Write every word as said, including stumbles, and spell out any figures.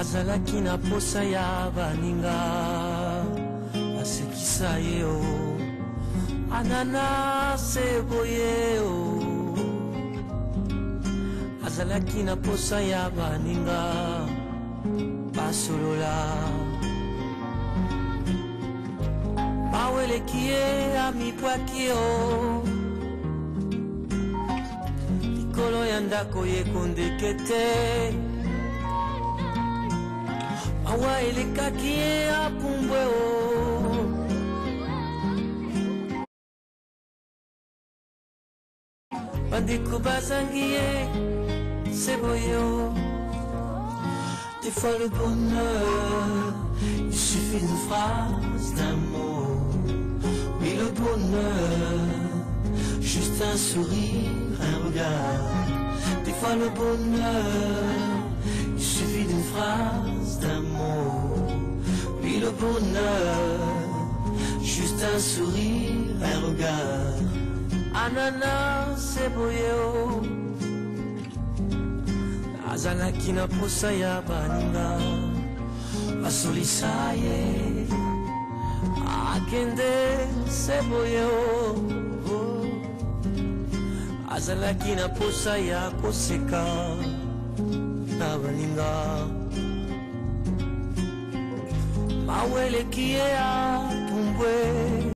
azalaki na posa ya baninga asekisa ye o ananase boye o azalaki na posa ya baninga basolola maweleki ye amibwaki o likolo ya ndako ye kondeke te mawa elekaki ye apumbwe o bandeko bazangi ye seboye o. Des fois le bonheur, il suffit d'une phrase, d'un mot. Oui, le bonheur, juste un sourire, un regard. Des fois le bonheur, il suffit d'une phrase, d'un mot. Oui, le bonheur, juste un sourire, un regard. Ananas, c'est boyeo. azalaki na posa ya baninga basolisa ye akende seboye o azalaki na posa ya koseka na baninga maweleki ye apumbwe